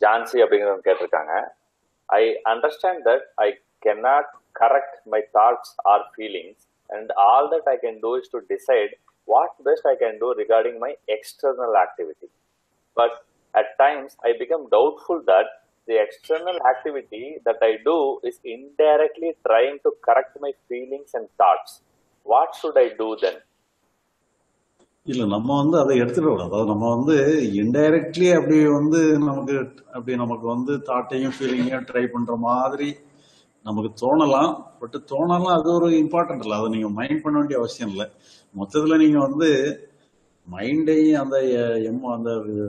ஜான்சி அப்படிங்கிறவங்க கேட்டிருக்காங்க. I understand that I cannot correct my thoughts or feelings, and all that I can do is to decide what best I can do regarding my external activity. But at times I become doubtful that the external activity that I do is indirectly trying to correct my feelings and thoughts. What should I do then? இல்ல நம்ம அதை எடுத்துட கூடாது. அதாவது நம்ம indirectly நமக்கு தாட்டையும் ஃபீலிங்கையும் try பண்ற மாதிரி நமக்கு தோணலாம். பட் தோணலாம் அது ஒரு இம்பார்ட்டன்ட் இல்லை. அதை நீங்க மைண்ட் பண்ண வேண்டிய அவசியம் இல்லை. மொத்தத்துல நீங்க மைண்டையும் அந்த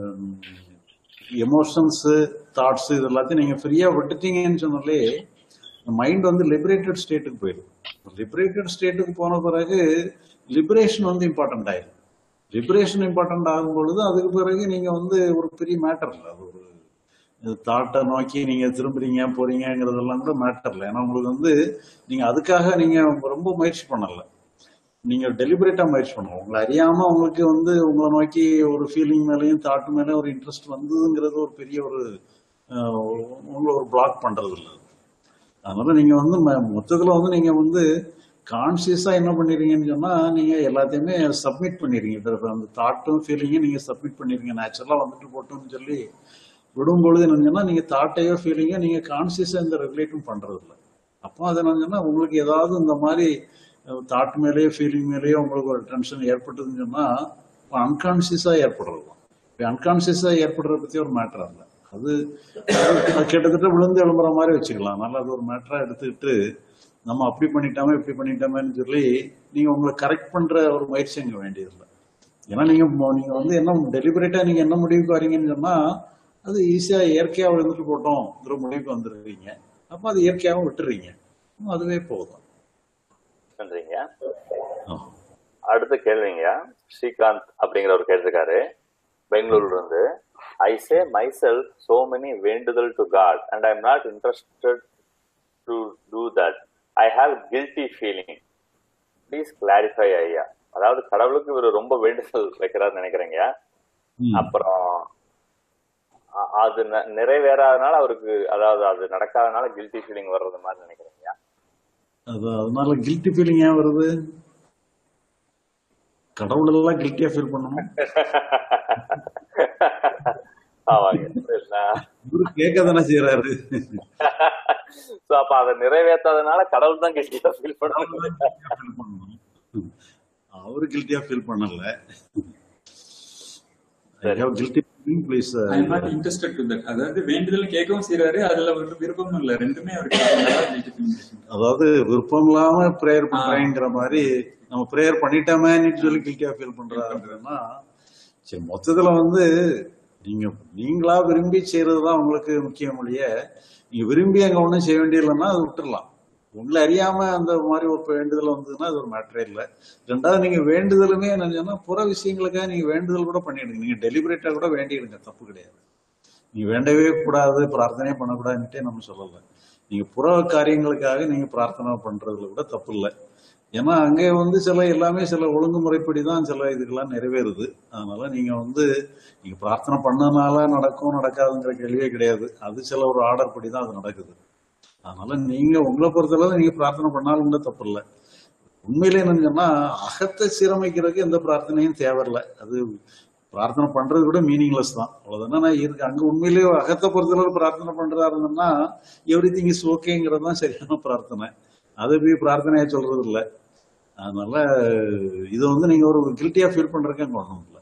எமோஷன்ஸ் தாட்ஸ் இது எல்லாத்தையும் நீங்க ஃப்ரீயா விட்டுட்டீங்கன்னு சொன்னாலே மைண்ட் லிபரேட்டட் ஸ்டேட்டுக்கு போயிடும். லிபரேட்டட் ஸ்டேட்டுக்கு போன பிறகு லிபரேஷன் இம்பார்ட்டன்ட் ஆயிடும். லிபரேஷன் இம்பார்ட்டன்ட் ஆகும் பொழுது அதுக்கு பிறகு நீங்க ஒரு பெரிய மேட்டர் இல்லை. அது ஒரு தாட்டை நோக்கி நீங்க திரும்புறீங்க போறீங்கிறதெல்லாம் கூட மேட்டர் இல்லை. ஏன்னா உங்களுக்கு நீங்க அதுக்காக நீங்க ரொம்ப முயற்சி பண்ணல. நீங்க டெலிபரேட்டா முயற்சி பண்ணலாம். உங்களை அறியாம உங்களுக்கு உங்களை நோக்கி ஒரு ஃபீலிங் மேலேயும் தாட்டு மேலேயும் ஒரு இன்ட்ரெஸ்ட் வந்ததுங்கிறது ஒரு பெரிய உங்களை ஒரு பிளாக் பண்றது இல்லை. அதனால நீங்க மொத்தத்துல நீங்க கான்சியஸா என்ன பண்ணிடுறீங்கன்னு சொன்னா நீங்க எல்லாத்தையுமே சப்மிட் பண்ணிடுறீங்க. அந்த தாட்டும் ஃபீலிங்கும் நீங்க சப்மிட் பண்ணிடுறீங்க. நேச்சுரலா போட்டோம்னு சொல்லி விடும்பொழுது என்னன்னா நீங்க தாட்டையோ ஃபீலிங்கோ நீங்க கான்சியஸா இந்த ரெகுலேட்டும் பண்றது இல்லை. அப்போ அது என்னன்னா உங்களுக்கு ஏதாவது இந்த மாதிரி தாட் மேலேயோ ஃபீலிங் மேலேயோ உங்களுக்கு ஒரு டென்ஷன் ஏற்பட்டதுன்னு சொன்னா அன்கான்சியஸா ஏற்படுறது. அன்கான்சியஸா ஏற்படுறத பத்தி ஒரு மேட்டர் இல்லை. அது கிட்டத்தட்ட விழுந்து எழும்புற மாதிரி வச்சுக்கலாம். அதனால அது ஒரு மேட்டரா எடுத்துக்கிட்டு நம்ம அப்படி பண்ணிட்டோமே இப்படி பண்ணிட்டோமேன்னு சொல்லி நீங்க உங்களை கரெக்ட் பண்ற ஒரு முயற்சி அங்க வேண்டியதில்லை. ஏன்னா நீங்க என்ன டெலிபரேட்டா நீங்க என்ன முடிவுக்கு வரீங்கன்னு சொன்னா அது ஈஸியா இயற்கையா விழுந்துட்டு போட்டோம் முடிவுக்கு வந்துடுறீங்க. அப்ப அது இயற்கையாவும் விட்டுறீங்க. அதுவே போதும். நன்றிங்க. அடுத்த கேள்விங்க ஸ்ரீகாந்த் அப்படிங்கிறவர் கேட்டிருக்காரு பெங்களூர்ல இருந்து. I say myself so many வேண்டுதல் to God and I am not interested to do that. I have guilty feeling. Please clarify ஐயா. அதாவது கடவுளுக்கு இவர் ரொம்ப வேண்டுதல் வைக்கிறாருன்னு நினைக்கிறேங்க. அப்புறம் அது நிறைவேறாதனால அவருக்கு அதாவது அது நடக்காதனால கில்ட்டி ஃபீலிங் வர்றது மாதிரி நினைக்கிறேங்க. அதனால கில்ட்டி ஃபீலிங் ஏன் வருது? கடவுள் எல்லாம் கில்ட்டியா ஃபீல் பண்ணணும். கேட்கதானே செய்யறாரு. அப்ப அதை நிறைவேற்றாதனால கடவுள் தான் கில்ட்டியா ஃபீல் பண்ணணும். அவரு கில்ட்டியா ஃபீல் பண்ணல. அதாவது வேண்டுதல் கேட்கவும் செய்யறாரு, அதுல விருப்பமும் இல்ல. ரெண்டுமே அவருக்கு. அதாவது விருப்பம் இல்லாம பிரேயர் பண்றேங்கிற மாதிரி நம்ம பிரேயர் பண்ணிட்டோமேன்னு சொல்லி கில்ட்டியா ஃபீல் பண்றாருன்னா சரி. மொத்தத்துல நீங்களா விரும்பி செய்யறதுதான் உங்களுக்கு முக்கியம் இல்லையே. நீங்க விரும்பி அங்க ஒண்ணும் செய்ய வேண்டியதில்லைன்னா அது விட்டுடலாம். உங்களை அறியாம அந்த மாதிரி ஒரு வேண்டுதல் வந்ததுன்னா அது ஒரு மேட்டரே இல்லை. ரெண்டாவது நீங்க வேண்டுதலுமே என்னன்னா புற விஷயங்களுக்காக நீங்க வேண்டுதல் கூட பண்ணிடுங்க. நீங்க டெலிபரேட்டா கூட வேண்டிடுங்க, தப்பு கிடையாது. நீங்க வேண்டவே கூடாது பிரார்த்தனையே பண்ணக்கூடாதுன்னுட்டே நம்ம சொல்லல. நீங்க புற காரியங்களுக்காக நீங்க பிரார்த்தனை பண்றதுல கூட தப்பு இல்லை. ஏன்னா அங்கே எல்லாமே சில ஒழுங்குமுறைப்படிதான் சில இதுக்கெல்லாம் நிறைவேறுது. அதனால நீங்க நீங்க பிரார்த்தனை பண்ணனால நடக்கும் நடக்காதுங்கிற கேள்வியே கிடையாது. அது சில ஒரு ஆர்டர் படிதான் அது நடக்குது. அதனால நீங்க உங்களை பொறுத்தளவு நீங்க பிரார்த்தனை பண்ணாலும் கூட தப்பு இல்லை. உண்மையிலே என்னன்னா அகத்தை சீரமைக்கிறதுக்கு எந்த பிரார்த்தனையும் தேவையில்லை. அது பிரார்த்தனை பண்றது கூட மீனிங்லெஸ் தான். அவ்வளவுதானே இருக்கு. அங்க உண்மையிலேயே அகத்தை பொறுத்தளவு பிரார்த்தனை பண்றதா இருந்தோம்னா எவ்ரி திங் இஸ் ஓகேங்கிறது தான் சரியான பிரார்த்தனை. அது போய் பிரார்த்தனையா சொல்றது இல்லை. அதனால இது நீங்க ஒரு கில்ட்டியா ஃபீல் பண்றதுக்கு ஒண்ணும் இல்லை.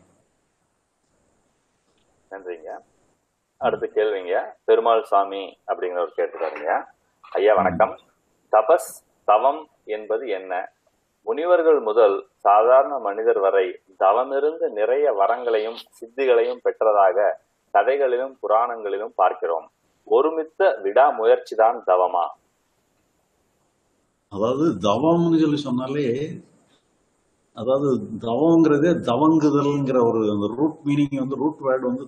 நன்றிங்க. அடுத்த கேள்விங்க பெருமாள் சாமி அப்படிங்கிறவர் கேட்டுக்காருங்க. ஐயா வணக்கம். தபஸ் தவம் என்பது என்ன? முனிவர்கள் முதல் சாதாரண மனிதர் வரை தவமிருந்து நிறைய வரங்களையும் சித்திகளையும் பெற்றதாக கதைகளிலும் புராணங்களிலும் பார்க்கிறோம். ஒருமித்த விடாமுயற்சி தான் தவமா? அதாவது தவம்னு சொல்லி சொன்னாலே அதாவது தவங்கிறதே தவங்குதல்ங்கிற ஒரு அந்த ரூட் மீனிங் ரூட் வேர்டு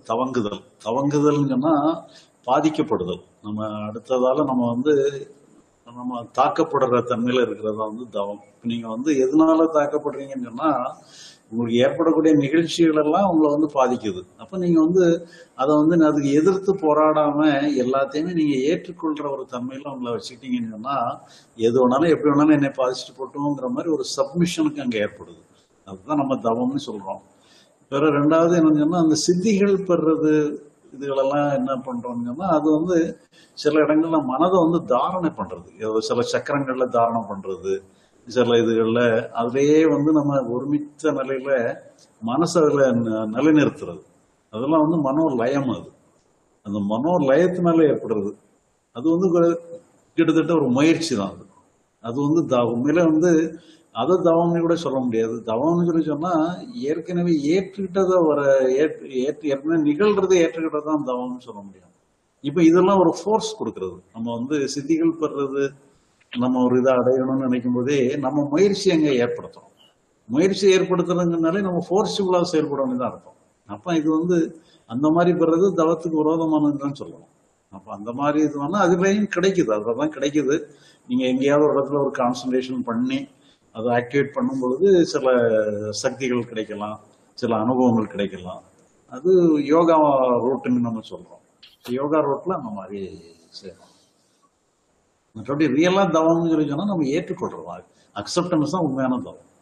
நம்ம தாக்கப்படுற தன்மையில இருக்கிறதா வந்து தவம். நீங்க வந்து எதனால தாக்கப்படுறீங்கன்னு சொன்னா உங்களுக்கு ஏற்படக்கூடிய நிகழ்ச்சிகள் எல்லாம் உங்களை வந்து பாதிக்குது. அப்ப நீங்க வந்து அதை வந்து அதுக்கு எதிர்த்து போராடாம எல்லாத்தையுமே நீங்க ஏற்றுக்கொள்ற ஒரு தன்மையில உங்களை வச்சுக்கிட்டீங்கன்னு சொன்னா எது வேணாலும் எப்படி வேணாலும் என்னை பாதிச்சுட்டு போட்டோங்கிற மாதிரி ஒரு சப்மிஷனுக்கு அங்க ஏற்படுது. அதுதான் நம்ம தவம்னு சொல்றோம். வேற ரெண்டாவது என்னன்னு சொன்னா அந்த சித்திகள் பெறுறது இதுகளெல்லாம் என்ன பண்றோம்னு சொன்னா அது வந்து சில இடங்கள்ல மனதை வந்து தாரணை பண்றது, சில சக்கரங்கள்ல தாரணம் பண்றது, சில இதுகள்ல அதுலயே வந்து நம்ம ஒருமித்த நிலையில மனசை அதுல நிலைநிறுத்துறது, அதெல்லாம் வந்து மனோலயம். அது அந்த மனோலயத்தினால ஏற்படுறது. அது வந்து கிட்டத்தட்ட ஒரு முயற்சி தான். அது அது வந்து உண்மையில வந்து அதை தவம்னு கூட சொல்ல முடியாது. தவம்னு சொல்லி சொன்னா ஏற்கனவே ஏற்றுக்கிட்டதை ஏற்கனவே நிகழ்றதை ஏற்றுக்கிட்டதான் தவம்னு சொல்ல முடியும். இப்ப இதெல்லாம் ஒரு ஃபோர்ஸ் கொடுக்கறது. நம்ம வந்து சித்திகள் பெறுறது, நம்ம ஒரு இதை அடையணும்னு நினைக்கும் போதே நம்ம முயற்சி அங்க ஏற்படுத்துறோம். முயற்சி ஏற்படுத்துறதுனாலே நம்ம ஃபோர்ஸிபுளா செயல்பட வேண்டியதான் இருக்கும். அப்ப இது வந்து அந்த மாதிரி பெறது தவத்துக்கு விரோதமானதுன்னு சொல்லலாம். அப்ப அந்த மாதிரி இது வேணா அதுலயும் கிடைக்குது, அதுலதான் கிடைக்குது. நீங்க எங்கேயாவது ஒரு இடத்துல ஒரு கான்சன்ட்ரேஷன் பண்ணி அதை ஆக்டிவேட் பண்ணும் பொழுது சில சக்திகள் கிடைக்கலாம், சில அனுபவங்கள் கிடைக்கலாம். அது யோகா ரூட்டுன்னு நம்ம சொல்றோம். யோகா ரூட்ல அந்த மாதிரி செய்யணும். மற்றபடி ரியலா தவம்னு சொல்லி சொன்னா நம்ம ஏற்றுக்கொள்றோம். அக்செப்டன்ஸ் தான் உண்மையான தவம்.